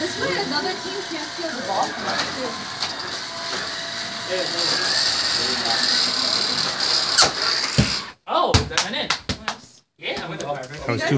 This way another team can't steal the ball from us, too. Oh, that went in. Nice. Yeah, I went to